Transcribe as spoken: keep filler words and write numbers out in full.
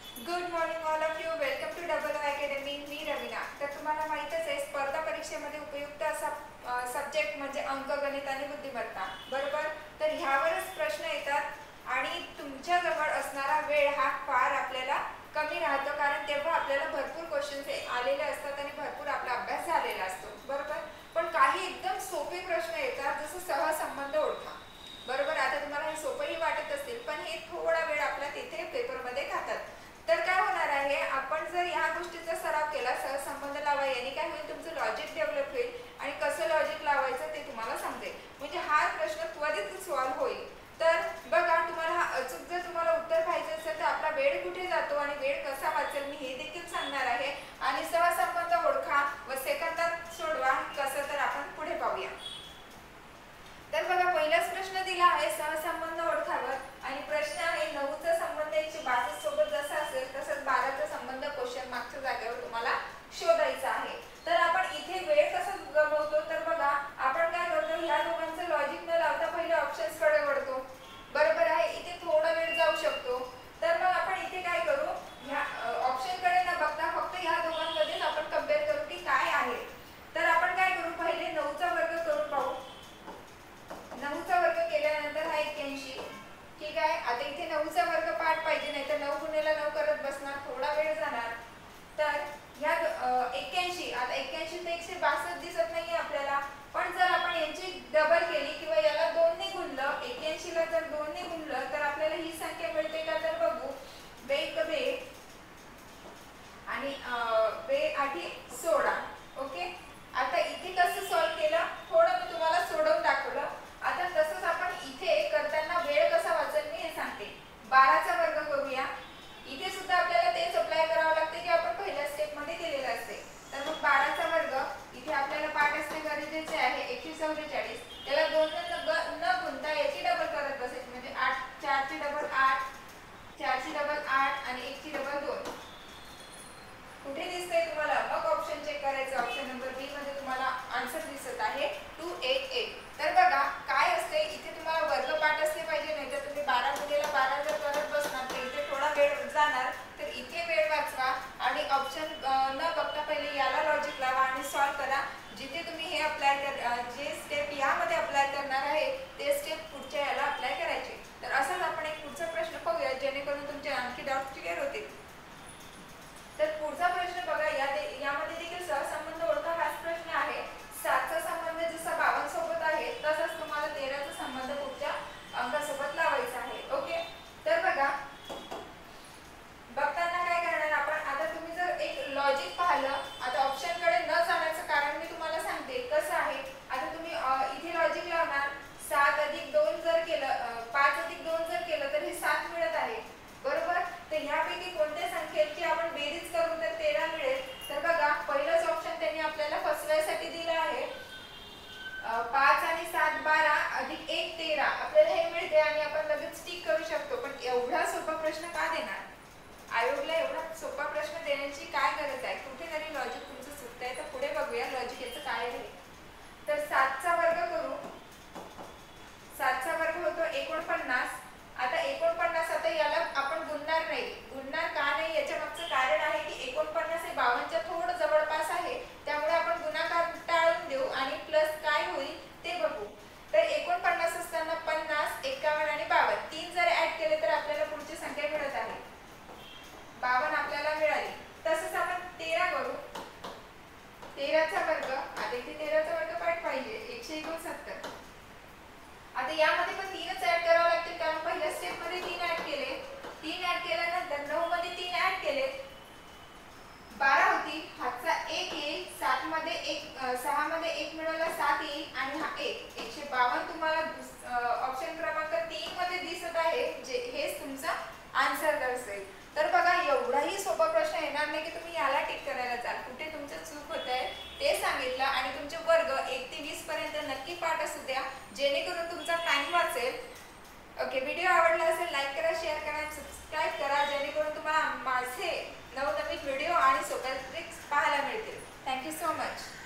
Good morning all of you. Welcome to double O academy. मी रवीना. तर तुम्हाला माहीतच आहे स्पर्धा परीक्षेमध्ये उपयुक्त असा सब्जेक्ट म्हणजे अंकगणित आणि बुद्धिमत्ता, बरोबर. तर ह्यावरच प्रश्न येतात आणि तुमच्याजवळ असणारा वेळ हा फार आपल्याला कमी राहतो, कारण तेव्हा आपल्याला भरपूर क्वेश्चन्स आलेले असतात आणि भरपूर आपला अभ्यास झालेला असतो, बरोबर. पण काही एकदम सोपे प्रश्न येतात, जसं सहसंबंध ओळखा, बरोबर. आता तुम्हाला हे सोपंही वाटत असतील, पण हे थोडा वेळ आपला तिथे पेपरमध्ये खातात. तर काय होणार आहे, आपण जर ह्या गोष्टीचा सराव केला, सहसंबंध लावा, याने काय होईल, तुमचं लॉजिक डेव्हलप होईल आणि कसं लॉजिक लावायचं ते तुम्हाला समजेल. म्हणजे हा प्रश्न त्वरित सॉल्व्ह होईल. तर बघा, तुम्हाला हा अचूक जर तुम्हाला उत्तर पाहिजे असेल तर आपला वेळ कुठे जातो आणि वेळ कसा वाचेल मी हे देखील सांगणार आहे. आणि सहसंबंध ओळखा व सेकंदात सोडवा कसं, तर आपण पुढे पाहूया. तर बघा, पहिलाच प्रश्न दिला आहे सहसंबंध ओळखावर आणि प्रश्न आहे नऊचा संबंध एकशे बासष्ट सोबत जसा असेल तसंच बाराचा संबंध क्वेश्चन मागच्या जागेवर तुम्हाला शोधायचा आहे. तर आपण इथे वेळ कसा गमवतो, तर बघा आपण काय करतो, ह्या दोघांचं लॉजिक न लावता पहिले ऑप्शन्स कडे वळतो, बरोबर आहे. इथे थोडा वेळ जाऊ शकतो. तर मग आपण इथे काय करू, ह्या ऑप्शन कडे न बघता फक्त ह्या दोघांमध्येच आपण कंपेअर करू की काय आहे. तर आपण काय करू, पहिले नऊचा वर्ग करून पाहू. नऊचा वर्ग केल्यानंतर हा एक्क्याऐंशी, ठीक आहे. आता इथे नऊचा वर्ग पाठ पाहिजे, नाही तर नऊ गुणिले नऊ करत बसणार, थोडा वेळ जाणार. तर ह्या एक्क्याऐंशी, आता एक्क्याऐंशी ते एकशे बासष्ट दिसत नाहीये आपल्याला, पण जर आपण यांची डबल केली किंवा याला दोनने गुणलं, एक्क्याऐंशी ला जर दोनने गुणलं तर आपल्याला ही संख्या मिळते का, तर बघू. बेक बे आणि बे आठी सोळा. ओके. आता इथे कसं सॉल्व्ह केलं, थोडं मी तुम्हाला सोडवून दाखवलं. आता तसंच आपण इथे करताना वेळ कसा वाचेल मी हे सांगते. बाराचा वर्ग करूया. इथे सुद्धा आपल्याला तेच अप्लाय करावं लागते जे आपण पहिल्या स्टेप मध्ये केलेलं असते. तर मग बाराचा वर्ग इथे आपल्याला पाठ असणे गरजेचे आहे एकशे चौवेचाळीस. त्याला दोन न गुणता याची डबल करत बसायची, म्हणजे आठ चारची डबल आठ, चारची डबल आठ आणि एकची डबल दोन. कुठे दिसतंय तुम्हाला, मग ऑप्शन चेक करायचं. ऑप्शन नंबर बी मध्ये तुम्हाला आन्सर दिसत आहे टू एट एट. तर बघा काय असते, इथे तुम्हाला वर्ग पाठ असले पाहिजे, नाही तर तुम्ही बारा गुणिले बारा जर करत बसणार तर इथे थोडा वेळ जाणार. तर इथे वेळ वाचवा आणि ऑप्शन न बघता पहिले याला लॉजिक लावा आणि सॉल्व्ह करा. जिथे तुम्ही हे अप्लाय कर, जे स्टेप यामध्ये अप्लाय करणार आहे ते स्टेप पुढच्या याला अप्लाय करायचे. तर असाच आपण एक पुढचा प्रश्न पाहूया, जेणेकरून तुमचे आणखी डाऊट क्लिअर होतील. तर पुढचा प्रश्न बघा, या यामध्ये देखील सहसंबंध ओळखा हाच प्रश्न आहे. सातचा संबंध जसा बावन सोबत आहे तसाच तुम्हाला तेराचा संबंध पुढच्या अंकासोबत लावायचा आहे. ओके. तर बघा, बघताना काय करणार आपण, आता तुम्ही जर एक लॉजिक पाहिलं, आता ऑप्शन कडे न जाण्याचं कारण मी तुम्हाला सांगते कसं आहे. आता तुम्ही इथे लॉजिक लावणार, सात अधिक दोन जर केलं, पाच अधिक दोन जर केलं तर हे सात मिळत आहे, बरोबर. तर ह्यापैकी कोणत्या संख्येची आपण बेरीज करू तर तेरा मिळेल. तर बघा, पहिलंच ऑप्शन त्यांनी आपल्याला फसवायसाठी दिलं आहे. पाच आणि सात बारा अधिक एक तेरा, आपल्याला हे मिळते आणि आपण लगेच टिक करू शकतो. पण एवढा सोपा प्रश्न का देणार, आयोगला एवढा सोपा प्रश्न देण्याची काय गरज आहे. कुठेतरी लॉजिक तुमचं चुकतंय. तर पुढे बघूया लॉजिक याचं काय आहे. तर सातचा वर्ग करू. सातचा वर्ग होतो एकोणपन्नास. आता एकोणपन्नास, आता याला आपण गुणणार नाही. गुणणार का नाही, याच्या मागचं कारण आहे की एकोणपन्नास हे बावनच्या थोडं जवळपास आहे, त्यामुळे आपण गुणाकार टाळून देऊ आणि प्लस काय होईल ते बघू. तर एकोणपन्नास असताना पन्नास, एकावन्न आणि बावन्न तीन जर ऍड केले तर आपल्याला पुढची संख्या मिळत आहे, बावन्न आपल्याला मिळाली. तसंच आपण तेरा करू. तेराचा वर्ग, आता इथे तेराचा वर्ग पाठ पाहिजे, एकशे एकोणसत्तर. आता यामध्ये पण तीनच ऍड करावं लागतील, कारण पहिल्या स्टेप मध्ये तीन ऍड केले. तीन ऍड केल्यानंतर नऊ मध्ये तीन ऍड केले, बारा होती, हातचा एक येईल, सात मध्ये एक, सहा मध्ये एक मिळवला सात येईल आणि हा एक, एकशे बावन्न तुम्हाला ऑप्शन क्रमांक तीन मध्ये दिसत आहे, जे हेच तुमचा आन्सर दर्शवेल. तर बघा, एवढाही सोपा प्रश्न येणार नाही की तुम्ही याला टिक करायला जाल. कुठे तुमचं चूक होत आहे ते सांगितलं आणि तुमचे वर्ग एक ते वीस पर्यंत नक्की पाठ असू द्या, जेणेकरून तुमचा टाइम वाचेल. ओके. व्हिडिओ आवडला असेल लाईक करा, शेअर करा आणि सबस्क्राईब करा, जेणेकरून तुम्हाला माझे नवनवीन व्हिडिओ आणि सोप्या ट्रिक्स पाहायला मिळतील. Thank you so much.